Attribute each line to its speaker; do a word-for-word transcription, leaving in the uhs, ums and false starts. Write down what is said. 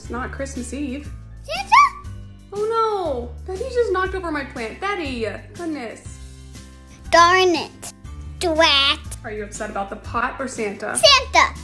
Speaker 1: It's not Christmas Eve.
Speaker 2: Santa?
Speaker 1: Oh no! Daddy just knocked over my plant. Daddy! Goodness.
Speaker 2: Darn it. Drat.
Speaker 1: Are you upset about the pot or Santa?
Speaker 2: Santa.